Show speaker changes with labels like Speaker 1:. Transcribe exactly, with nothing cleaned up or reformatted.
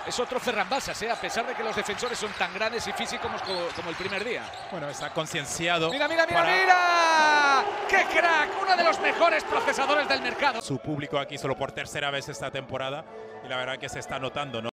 Speaker 1: es otro Ferran Bassas, ¿eh? A pesar de que los defensores son tan grandes y físicos como, como el primer día.
Speaker 2: Bueno, está concienciado.
Speaker 1: Mira, mira, mira,
Speaker 2: para...
Speaker 1: mira. ¡Qué crack! Uno de los mejores procesadores del mercado.
Speaker 2: Su público aquí solo por tercera vez esta temporada y la verdad que se está notando, ¿no?